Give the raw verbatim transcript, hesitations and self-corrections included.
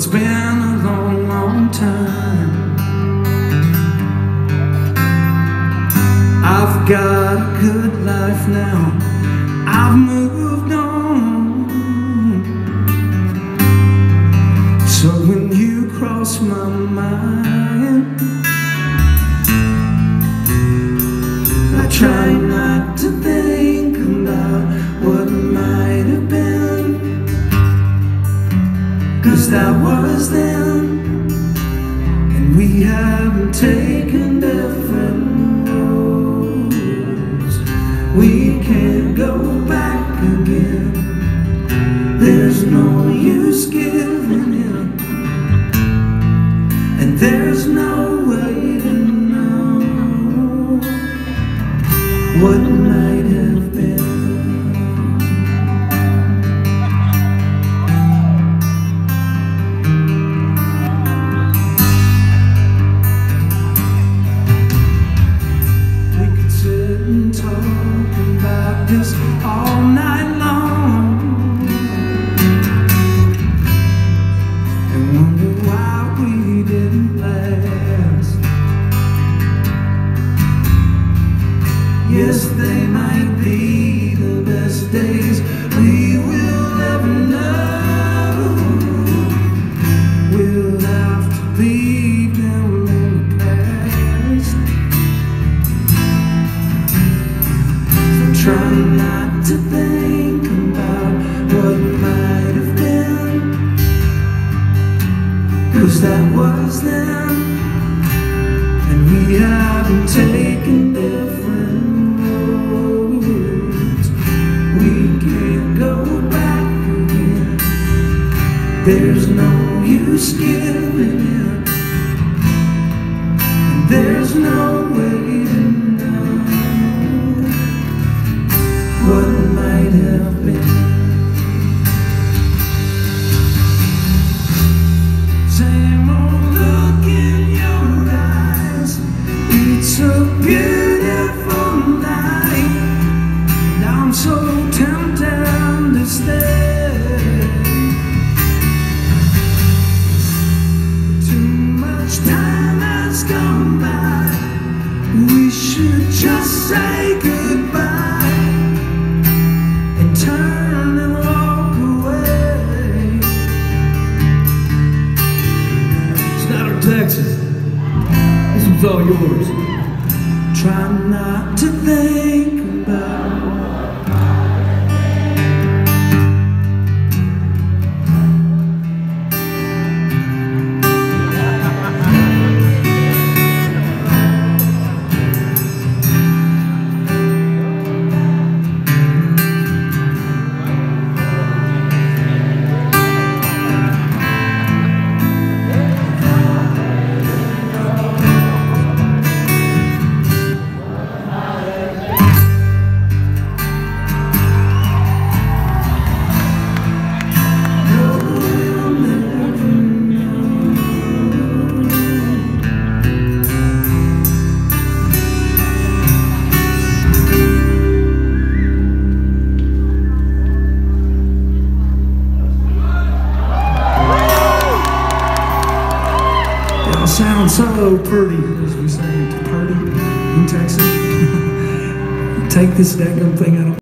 it's been a long, long time. I've got a good life now, I've moved on. So when you cross my mind, I try not to think about what might have been, 'cause that was then, and we haven't taken different roads. We can't go back again. There's no use giving in, and there's no way to know what might have been. We could sit and talk about this all night long, and wonder why we didn't last. Yes, they might be the best days we will ever know. We'll have to leave them in the past. So try not to think about what might have been, 'cause that was then, and we haven't taken different roads. We can't go back again. There's no use giving in, and there's no way to know what might have been. Same old look in your eyes. It's a beautiful night, and I'm so tempted to stay. Too much time has gone by. We should just say goodbye and turn and walk away. Snyder, Texas, this one's all yours. Try not to think about sound so pretty, as we say, pretty in Texas. Take this daggum thing out of